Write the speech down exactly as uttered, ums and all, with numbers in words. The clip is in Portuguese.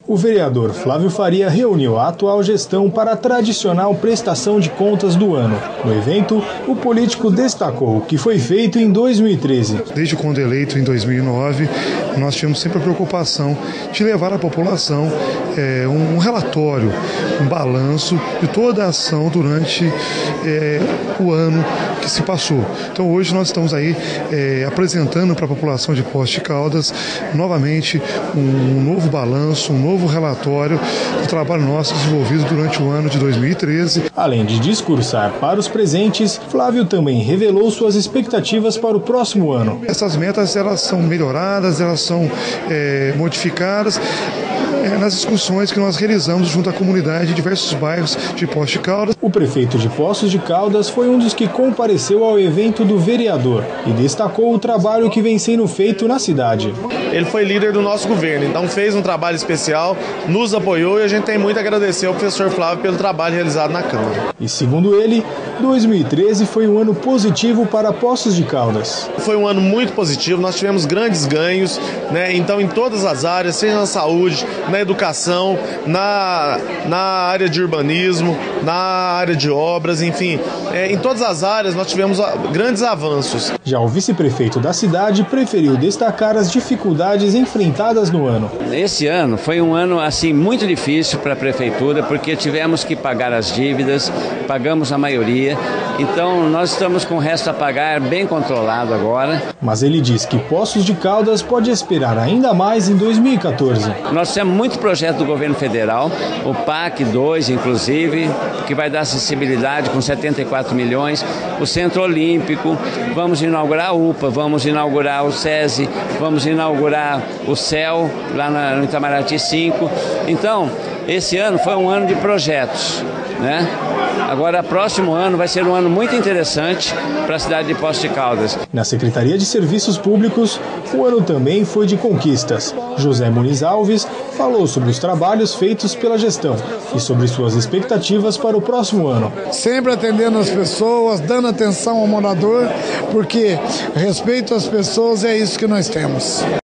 O vereador Flávio Faria reuniu a atual gestão para a tradicional prestação de contas do ano. No evento, o político destacou o que foi feito em dois mil e treze. Desde quando eleito em dois mil e nove, nós tivemos sempre a preocupação de levar à população é, um relatório, um balanço de toda a ação durante é, o ano que se passou. Então hoje nós estamos aí é, apresentando para a população de Poços de Caldas novamente um novo balanço, um novo relatório do trabalho nosso desenvolvido durante o ano de dois mil e treze. Além de discursar para os presentes, Flávio também revelou suas expectativas para o próximo ano. Essas metas elas são melhoradas, elas são é, modificadas é, nas discussões que nós realizamos junto à comunidade de diversos bairros de Poços de Caldas. O prefeito de Poços de Caldas foi um dos que compareceu ao evento do vereador e destacou o trabalho que vem sendo feito na cidade. Ele foi líder do nosso governo, então fez um trabalho especial, nos apoiou e a gente tem muito a agradecer ao professor Flávio pelo trabalho realizado na Câmara. E segundo ele, dois mil e treze foi um ano positivo para Poços de Caldas. Foi um ano muito positivo, nós tivemos grandes ganhos, né? Então em todas as áreas, seja na saúde, na educação, na, na área de urbanismo, na área de obras, enfim, é, em todas as áreas nós tivemos grandes avanços. Já o vice-prefeito da cidade preferiu destacar as dificuldades enfrentadas no ano. Esse ano foi um ano assim muito difícil para a prefeitura, porque tivemos que pagar as dívidas, pagamos a maioria, então nós estamos com o resto a pagar bem controlado agora. Mas ele diz que Poços de Caldas pode esperar ainda mais em dois mil e quatorze. Nós temos muito projeto do governo federal, o P A C dois inclusive, que vai dar acessibilidade com setenta e quatro milhões, o Centro Olímpico, vamos inaugurar a U P A, vamos inaugurar o SESI, vamos inaugurar o C E L lá na, no Itamaraty cinco. Então, esse ano foi um ano de projetos, né? Agora, próximo ano vai ser um ano muito interessante para a cidade de Poços de Caldas. Na Secretaria de Serviços Públicos, o ano também foi de conquistas. José Muniz Alves falou sobre os trabalhos feitos pela gestão e sobre suas expectativas para o próximo ano. Sempre atendendo as pessoas, dando atenção ao morador, porque respeito às pessoas é isso que nós temos.